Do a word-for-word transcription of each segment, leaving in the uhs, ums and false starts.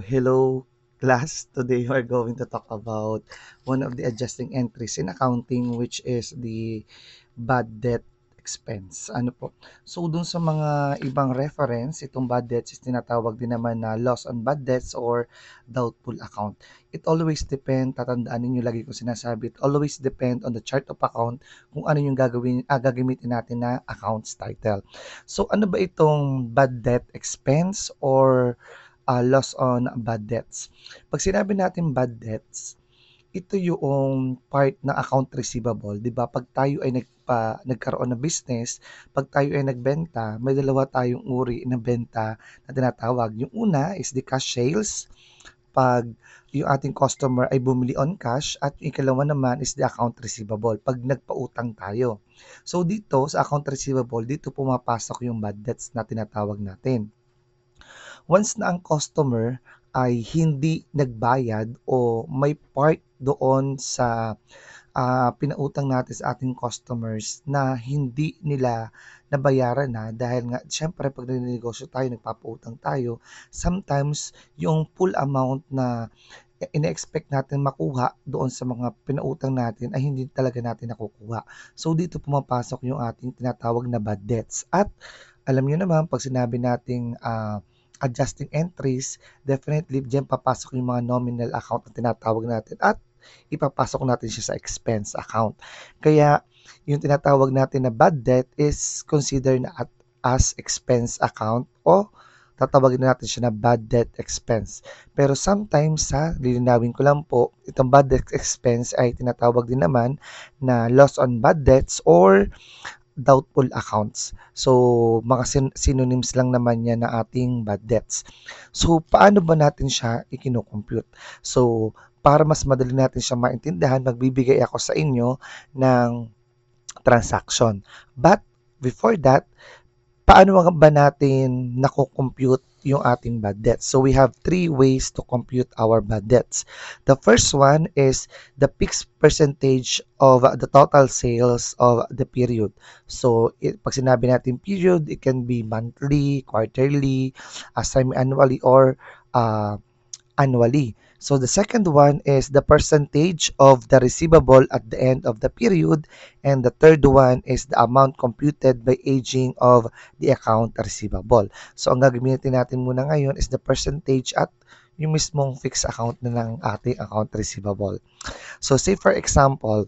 hello class. Today we're going to talk about one of the adjusting entries in accounting, which is the bad debt expense. Ano po? So dun sa mga ibang reference, itong bad debts is tinatawag din naman na loss on bad debts or doubtful account. It always depend, tatandaan ninyo lagi ko sinasabi, it always depend on the chart of account kung ano yung gagawin, ah, gagamitin natin na accounts title. So ano ba itong bad debt expense or uh, loss on bad debts? Pag sinabi natin bad debts, ito yung part ng account receivable, 'di ba? Pag tayo ay nagpa, nagkaroon ng business, pag tayo ay nagbenta, may dalawa tayong uri ng benta na tinatawag. Yung una is the cash sales, pag yung ating customer ay bumili on cash, at yung ikalawa naman is the account receivable, pag nagpautang tayo. So dito sa account receivable, dito pumapasok yung bad debts na tinatawag natin. Once na ang customer ay hindi nagbayad o may part doon sa ah, pinautang natin sa ating customers na hindi nila nabayaran na, dahil nga siyempre pag nagnenegosyo tayo, nagpapautang tayo, sometimes yung full amount na ine-expect natin makuha doon sa mga pinautang natin ay hindi talaga natin nakukuha. So dito pumapasok yung ating tinatawag na bad debts. At alam niyo naman, pag sinabi nating ah, adjusting entries, definitely diyan papasok yung mga nominal account na tinatawag natin at ipapasok natin siya sa expense account. Kaya yung tinatawag natin na bad debt is considered na at, as expense account, o tatawagin na natin siya na bad debt expense. Pero sometimes, ha, lilinawin ko lang po, itong bad debt expense ay tinatawag din naman na loss on bad debts or doubtful accounts. So, mga syn- synonyms lang naman yan na ating bad debts. So, paano ba natin siya ikinocompute? So, para mas madali natin siya maintindihan, magbibigay ako sa inyo ng transaction. But, before that, paano nga ba natin nako-compute yung ating bad debts? So we have three ways to compute our bad debts. The first one is the fixed percentage of the total sales of the period. So it, pag sinabi natin period, it can be monthly, quarterly, uh, semi-annually, or uh, annually. So the second one is the percentage of the receivable at the end of the period, and the third one is the amount computed by aging of the account receivable. So ang gagamitin natin muna ngayon is the percentage at yung mismong fixed account na ng ating account receivable. So say for example,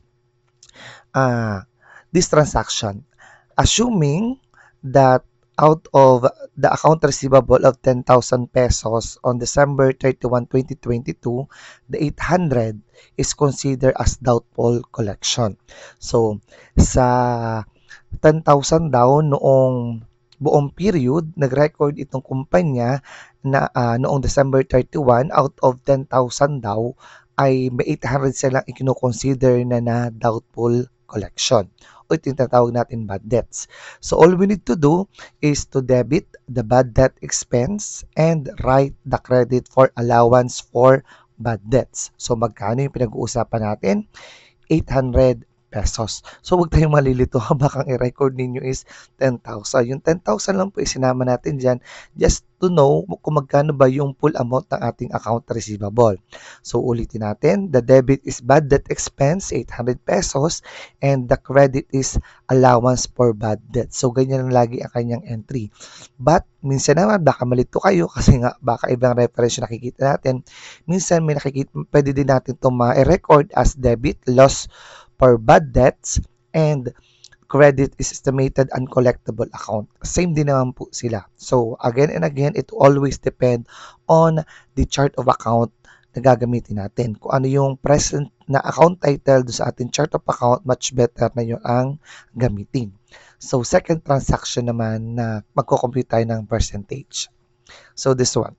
uh, this transaction, assuming that out of the account receivable of ten thousand pesos on December thirty-first, twenty twenty-two, the eight hundred is considered as doubtful collection. So, sa ten thousand daw noong buong period, nag-record itong kumpanya na uh, noong December thirty-first, out of ten thousand daw, ay may eight hundred silang ikino-consider na na doubtful collection, o ito yung tinatawag natin bad debts. So all we need to do is to debit the bad debt expense and write the credit for allowance for bad debts. So magkano yung pinag-uusapan natin? eight hundred pesos. So huwag tayong malilito, baka ang i-record ninyo is ten thousand. Yung ten thousand lang po isinama natin dyan just to know kung magkano ba yung full amount ng ating account receivable. So ulitin natin, the debit is bad debt expense, eight hundred pesos, and the credit is allowance for bad debt. So ganyan lang lagi ang kanyang entry. But minsan naman baka malito kayo kasi nga baka ibang reference yung nakikita natin. Minsan may nakikita, pwede din natin ito ma-record as debit loss for bad debts, and credit is estimated uncollectible account. Same din naman po sila. So, again and again, it always depend on the chart of account na gagamitin natin. Kung ano yung present na account title do sa ating chart of account, much better na yung ang gamitin. So, second transaction naman na magko-compute tayo ng percentage. So, this one.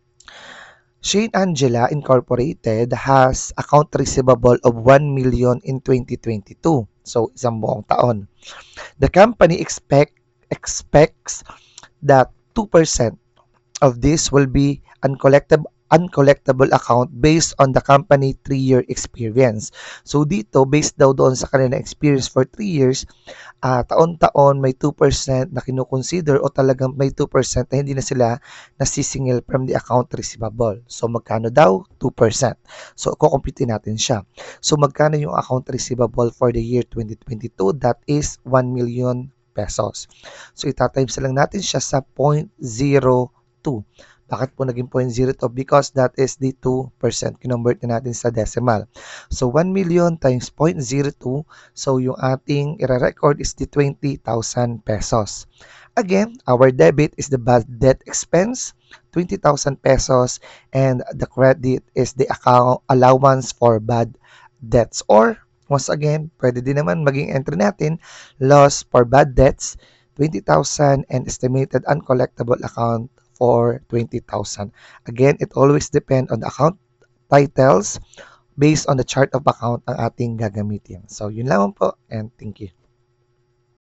Shane Angela Incorporated has account receivable of one million in twenty twenty-two. So, isang buong taon. The company expect expects that two percent of this will be uncollectible uncollectible account based on the company three-year experience. So dito, based daw doon sa kanilang experience for three years, ah, taon-taon may two percent na kino-consider o talagang may two percent na hindi na sila nasisingil from the account receivable. So magkano daw? two percent. So kukumputin natin siya. So magkano yung account receivable for the year twenty twenty-two? That is one million pesos. So itatimes lang natin siya sa zero point zero two. Bakit po naging zero point zero two? Because that is the two percent. Kinonvert na natin sa decimal. So one million times zero point zero two. So yung ating i-record is the twenty thousand pesos. Again, our debit is the bad debt expense, twenty thousand pesos, and the credit is the account allowance for bad debts. Or, once again, pwede din naman maging entry natin, loss for bad debts, twenty thousand, and estimated uncollectible account for twenty thousand. Again, it always depend on the account titles based on the chart of account ang ating gagamitin. So, yun lang po, and thank you.